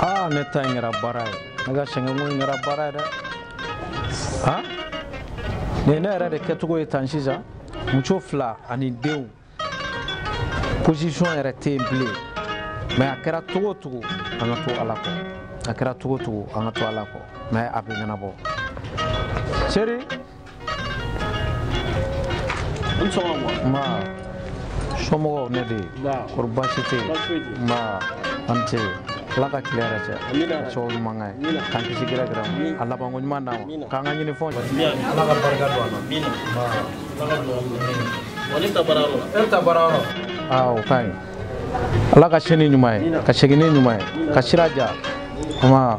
Ah, ne ta in yɛrɛ baara ye ne ka sɛgɛn ko in yɛrɛ baara ye dɛ ah nin ne yɛrɛ de kɛcogo ye tan sisan muso fila ani denw position yɛrɛ tɛ yen bilen mais a kɛra cogo o cogo an ka to ala kɔ a kɛra cogo o cogo an ka to ala kɔ mais a bɛ ɲɛnabɔ seri ma somɔgɔw ne de kɔrɔ baasi tɛ yen ma an tɛ ala ka tile yɛrɛ cɛ ka sababu ɲuman kɛ k'an kisi gɛrɛgɛrɛ ma a labanko ɲuman d'a ma k'an ka ɲini fɛnw ala ka barika don a la e ta baara yɔrɔ o ka ɲi ala ka sini ɲuman ye ka segin ni ɲuman ye ka sira ja ma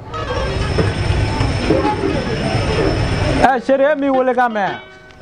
seri e m'i wele k'a mɛn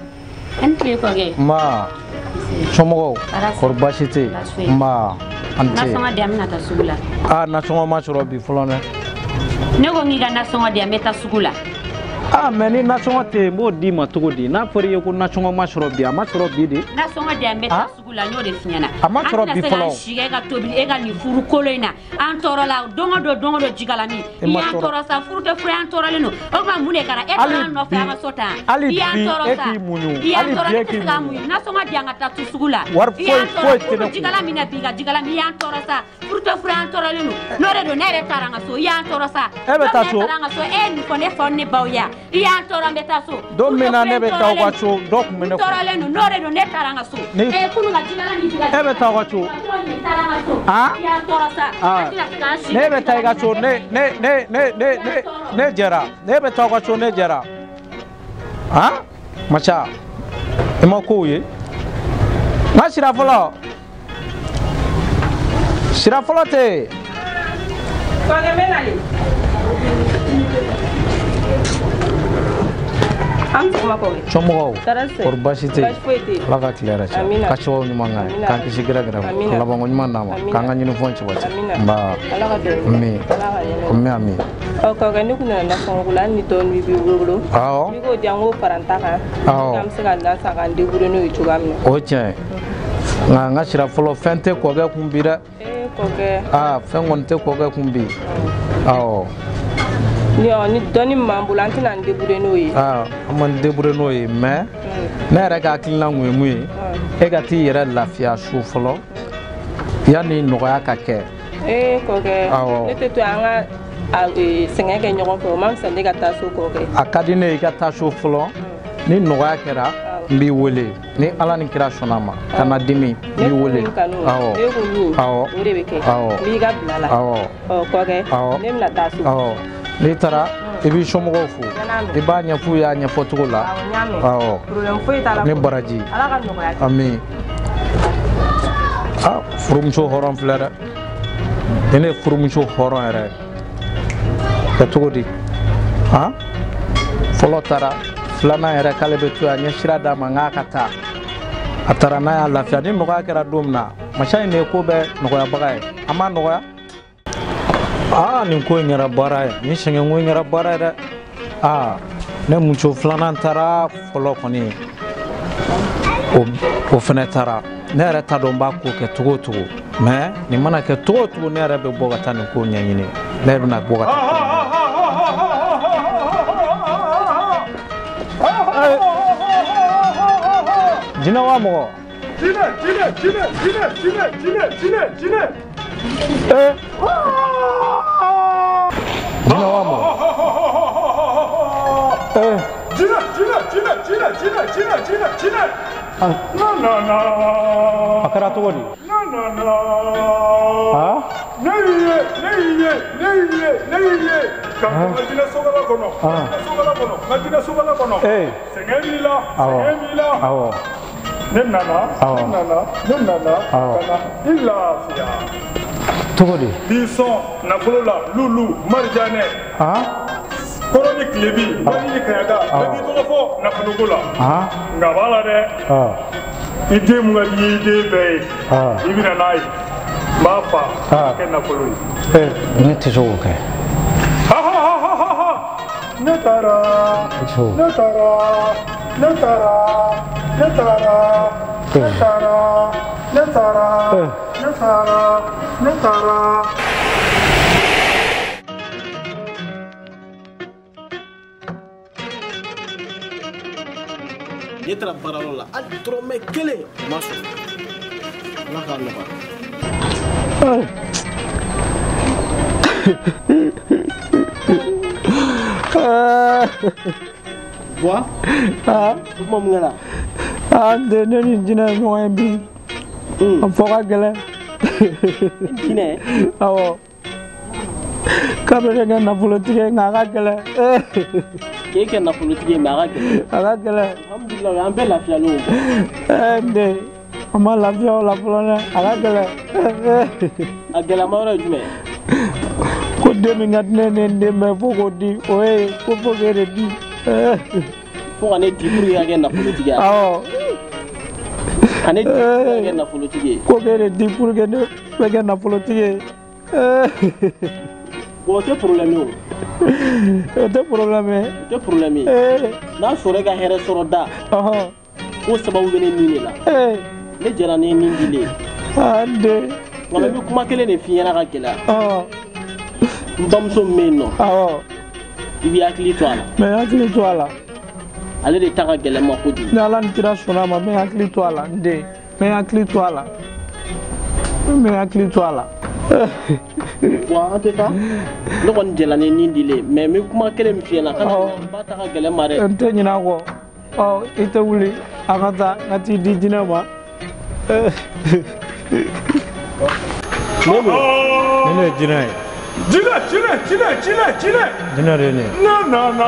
ma somɔgɔw kɔrɔ baasi tɛ yen ma an tɛ nasɔngɔ ma sɔrɔ bi fɔlɔ dɛ ne ko n k'i ka nasɔngɔ di yan n bɛ taa sugu la mais ni nasɔngɔ tɛ yen n b'o d'i ma cogo di n'a fɔra i ye ko nasɔngɔ ma sɔrɔ bi a ma sɔrɔ bi de nasɔngɔ di yan n bɛ taa sugu la n y'o de f'i ɲɛna a ma sɔrɔ bi fɔlɔ an tɛna se k'an si kɛ e ka tobili e ka nin furu kolo in na an tɔɔrɔla don o don jikalami i y'an tɔɔrɔ sa furu tɛ furu an tɔɔrɔlen don o tuma mun de kɛra e taara an nɔfɛ an ka so tan i y'an tɔɔrɔ sa i y'an tɔɔrɔ ne tɛ se k'an muɲu nasɔngɔ di yan ka taa to sugu la i y'an tɔɔrɔ furu jikalami na bi ka jikalami i y'an tɔɔrɔ sa furu tɛ furu an tɔɔrɔlen don n'o de don ne yɛrɛ taara an ka so i y'an tɔɔrɔ sa e bɛ taa so ne taara an ka so e ye nin fɔ ne fa ne baw ya i y'an tɔɔrɔ n bɛ taa so don min na ne bɛ taa aw ka so dɔ tun bɛ ne tɔɔrɔlen don n'o de don ne taara an ka so kunu ka jikalami e bɛ taa aw ka so i y'an tɔɔrɔ sa ne bɛ taa i ka so ne jɛra ne bɛ taa aw ka so ne jɛra maca i ma kow ye n ka sira fɔlɔ tɛ somɔgɔw kɔrɔ baasi tɛ yen ala ka tile yɛrɛ cɛ ka sababu ɲuman kɛ k'an kisi gɛrɛgɛrɛ ma labanko ɲuman d'a ma k'an ka ɲini fɛnw sabati nba ami kɔkɛ ne kun nana nasɔngɔ la hali ni dɔɔni b'i bolo awɔ n'i ko di yan n ko fara n ta kan an bɛ se ka na san k'an débrouiller n'o ye cogoya min na o ye tiɲɛ ye nka n ka sira fɔlɔ fɛn tɛ kɔkɛ kun bi dɛ kɔkɛ fɛn kɔni tɛ kɔkɛ kun bi awɔ ni dɔɔni min b'an bolo an tɛna n débrouiller n'o ye an m'an débrouiller n'o ye mais ne yɛrɛ ka hakilina kun ye mun ye e ka t'i yɛrɛ lafiya so fɔlɔ yanni nɔgɔya ka kɛ kɔkɛ ne tɛ to an ka sɛgɛn kɛ ɲɔgɔn fɛ o man fisa ne ka taa so kɔkɛ a ka di ne ye i ka taa so fɔlɔ ni nɔgɔya kɛra n b'i wele ni ala ni kira sɔnna a ma ka na dimi n b'i wele awɔ o de bɛ kɛ n b'i ka bila la kɔkɛ ne bɛna taa so n'i taara i b'i somɔgɔw fo i b'a ɲɛf'u ye a ɲɛfɔcogo la ne baraji ami furumuso hɔrɔn filɛ dɛ ni ne ye furumuso hɔrɔn yɛrɛ kɛ cogo di fɔlɔ taara filanan yɛrɛ k'ale bɛ to yan n ye sira d'a ma n k'a ka taa a taara n'a y'a lafiya ni nɔgɔya kɛra don min na masa in de ye ko bɛɛ nɔgɔyabaga ye an m'a nɔgɔya nin ko in kɛra baara ye nin sɛgɛn ko in kɛra baara ye dɛ ne muso filanan taara fɔlɔ kɔni o fɛnɛ taara ne yɛrɛ t'a dɔn n b'a ko kɛ cogo o cogo mais nin mana kɛ cogo o cogo ne yɛrɛ bɛ bɔ ka taa nin ko ɲɛɲini ne yɛrɛ bɛna bɔ ka taa jinɛ wa mɔgɔ jinɛ wa mɔgɔ a kɛra cogo di ne nana i lafiya cogo di i sɔn nafolo la lulu marijanɛ kɔrɔ ni tilebi wari ni kayaga bɛɛ b'i tɔgɔ fɔ nafoloko la nka b'a la dɛ i den mun ka di i den bɛɛ ye i bɛna n'a ye n b'a fa kɛ nafolo ye ne tɛ se k'o kɛ ne taara tara baralo la al dɔrɔmɛ kelen ma sɔrɔ ala k'a nɔgɔya Buah? Mau mengena? Ande ni jina ngoy bi. Foka gele. Jina? Awo. Kabere ga na politique ngaga gele. Ke na politique ngaga gele. Ngaga gele. Alhamdulillah an be lafiya lo. Ande. Ama lafiya la polona ngaga gele. Agela ma wara jume. Ko demi ngatne ne me foko di oye ko fogere di. Fo ane di pour ya na politique. Awo. Ane di ya na politique. Ko gere di pour ga na politique. Bon, c'est problème. C'est problème. C'est problème. Na sore ga here soro da. Ko sababu bene ni la. Ne jara ne ni dile. Ande. Ngala bi kuma kele ne fiera ga kela. Ndamso meno. Ibi akili to ala. Me akili to ala. Ale de taga gele ma ko di. Na ala ntira sona ma me akili to ala nde. Me akili to ala. Me akili to ala. Wa ateka no kon jelane ni dile mais mi kuma kele mi fiena kan ba ta gele mare ente nyina ko ite wuli akata ngati di dina ma ne jina rene na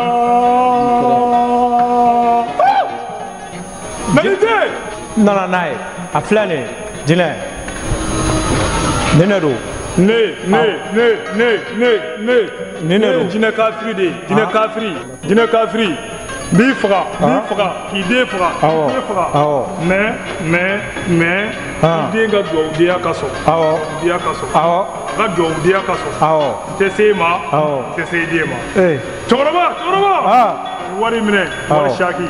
Malite na nai aflane jina nenero ne jine kafiri bi faga ki de faga mais den ga do dia kaso ga do dia kaso te se ma te se de ma choroba wari mine wari shaki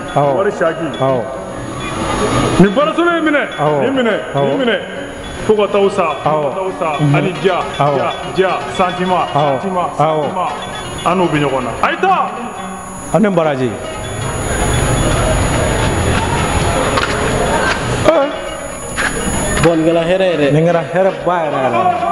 ni barasole mine ni mine Fogo tausa, ani ja, sentiment, anu binyogona. Aïta, ane baraji. Bon ngala here. Ngara here ba